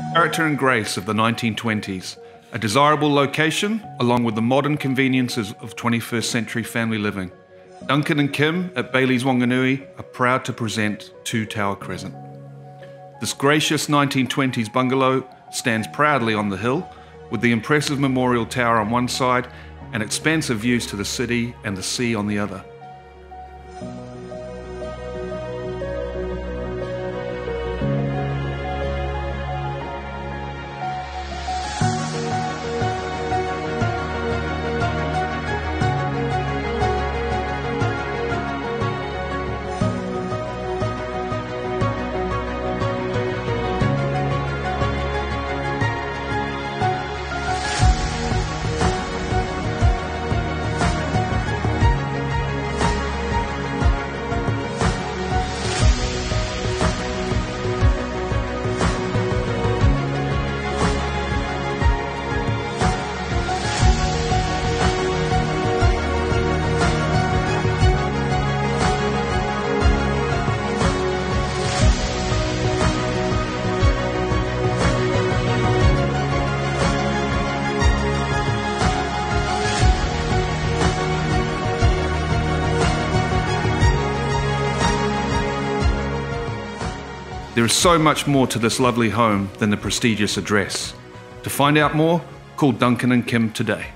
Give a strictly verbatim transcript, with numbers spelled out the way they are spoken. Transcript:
Character and grace of the nineteen twenties, a desirable location along with the modern conveniences of twenty-first century family living. Duncan and Kim at Bayleys Whanganui are proud to present two Tower Crescent. This gracious nineteen twenties bungalow stands proudly on the hill with the impressive memorial tower on one side and expansive views to the city and the sea on the other. There is so much more to this lovely home than the prestigious address. To find out more, call Duncan and Kim today.